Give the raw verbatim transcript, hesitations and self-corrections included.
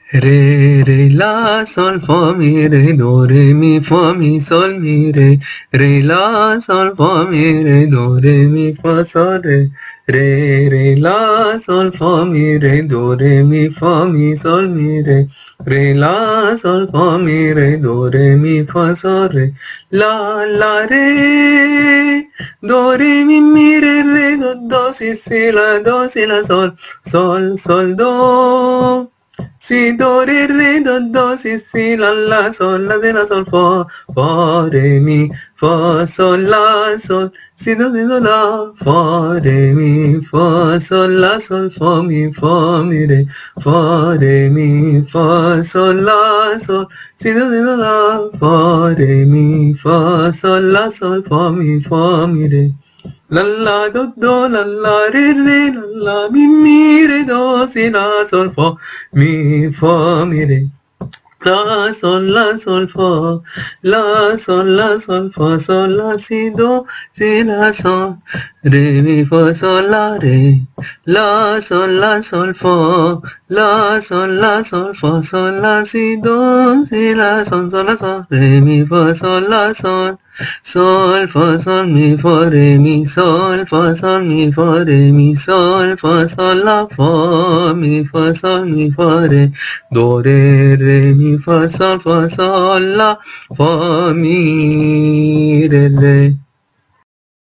Re re la sol fa mi re do re mi fa mi sol mi re re la sol fa mi re do re mi fa sol re re re la sol fa mi re do re mi fa mi sol mi re re la sol fa mi re do re mi fa sol re la la re do re mi mi re re do do si si la do si la sol sol sol do. Si, do, re, re, do, do, si, si, la, la, sol, la, de, la, sol, fa, fa, re, mi, fa, sol, la, sol, si, do, si, do, la, fa, re, mi, fa, sol, la, sol, fa, mi, fa, mi, re, fa, re, mi, fa, sol, la, sol, si, do, si, do, la, fa, re, mi, fa, sol, la, sol, fa, mi, fa, mi, re. La la do do la la re re la la mi mi re do si la sol fa mi fa mi re la sol la sol fa la sol la sol fa sol la si do si la sol re mi fa sol la re la sol la sol fa la sol la sol fa sol la si do si la sol sol la sol re mi fa sol la sol sol fa sol mi fa re mi sol fa sol mi fa re mi sol fa sol la fa mi fa sol mi fa re do re re mi fa sol fa sol la fa mi re re.